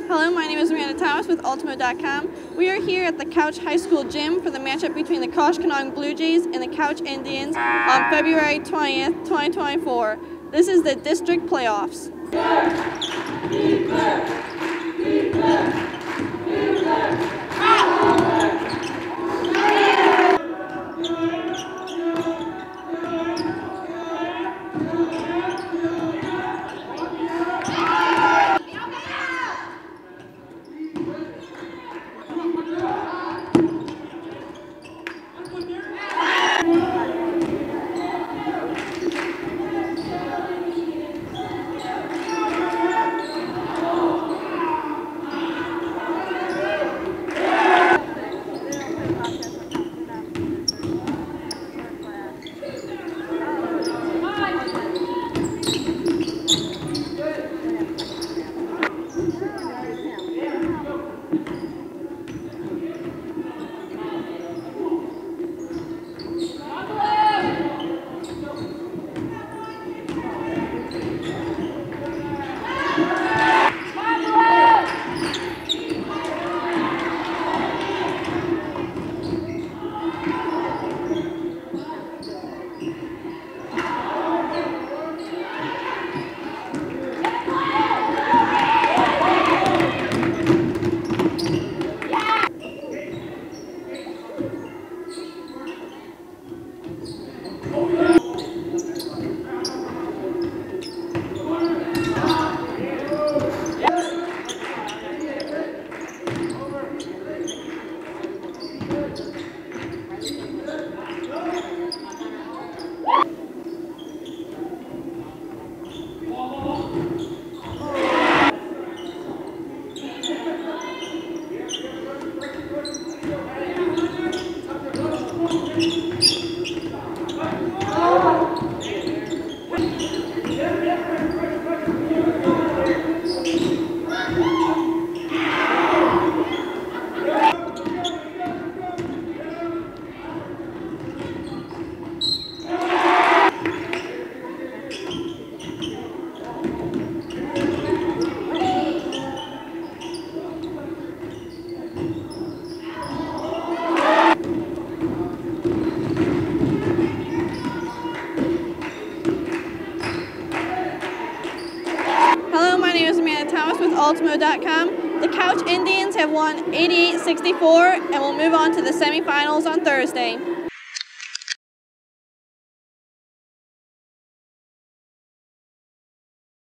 Hello, my name is Amanda Thomas with AltonMo.com. We are here at the Couch High School gym for the matchup between the Koshkonong Blue Jays and the Couch Indians on February 20th, 2024. This is the district playoffs. Hello, my name is Amanda Thomas with AltonMo.com. The Couch Indians have won 88-64 and will move on to the semifinals on Thursday.